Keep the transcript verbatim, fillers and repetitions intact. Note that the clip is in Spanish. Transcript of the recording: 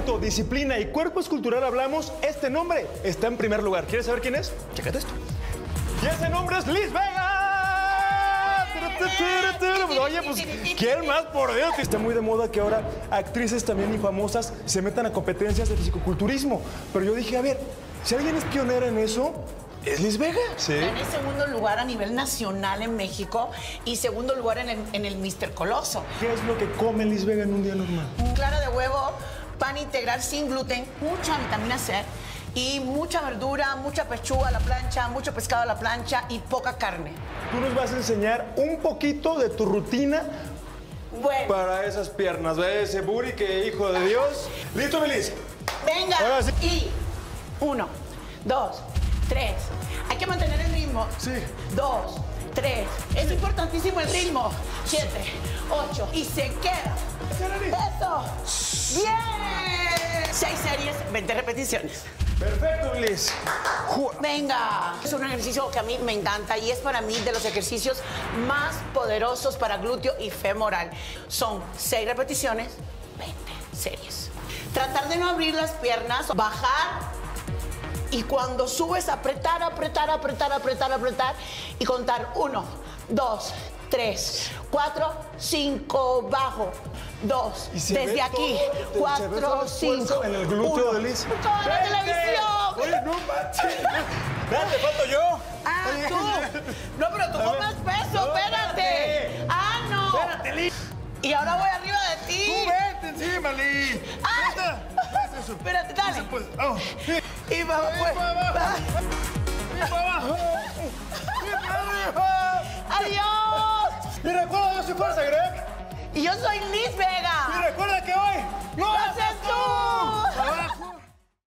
talento, disciplina y cuerpo escultural hablamos, este nombre está en primer lugar. ¿Quieres saber quién es? Chécate esto. Y ese nombre es Liz Vega. Oye, pues, ¿quién más? Por Dios. Está muy de moda que ahora actrices también y famosas se metan a competencias de fisicoculturismo. Pero yo dije, a ver, si alguien es pionera en eso, ¿es Liz Vega? Sí. En el segundo lugar a nivel nacional en México y segundo lugar en el, en el míster Coloso. ¿Qué es lo que come Liz Vega en un día normal? Clara de huevo, pan integral sin gluten, mucha vitamina C y mucha verdura, mucha pechuga a la plancha, mucho pescado a la plancha y poca carne. Tú nos vas a enseñar un poquito de tu rutina bueno. para esas piernas. ¿Ve ese booty que hijo de Dios? ¿Listo, Liz? Venga. Ahora sí. Y uno, dos, tres. Hay que mantener el ritmo. Sí. Dos, tres. Es importantísimo el ritmo. Siete, ocho. Y se queda. Eso. Bien. Seis series, veinte repeticiones. Perfecto, Liz. Venga. Es un ejercicio que a mí me encanta y es para mí de los ejercicios más poderosos para glúteo y femoral. Son seis repeticiones, veinte series. Tratar de no abrir las piernas, bajar y cuando subes apretar, apretar, apretar, apretar, apretar y contar uno, dos, tres, cuatro, cinco, bajo. Dos, desde aquí, todo, cuatro, cinco. En el glúteo uno. De Liz. ¡Toda la televisión! Oye, no manches. Espérate, falto yo. Ah, tú. No, pero tú con más peso, no, espérate. espérate. Ah, no. Espérate, Liz. Y ahora voy arriba de ti. Tú vete encima, Liz. Ah. Eso. Espérate, dale. Pues, oh. Y vamos, pues. Y para abajo. Y para abajo. Y para arriba. Adiós. Y recuerda, yo soy Fuerza, Greg. Y yo soy Liz Vega. Y recuerda que hoy lo haces tú.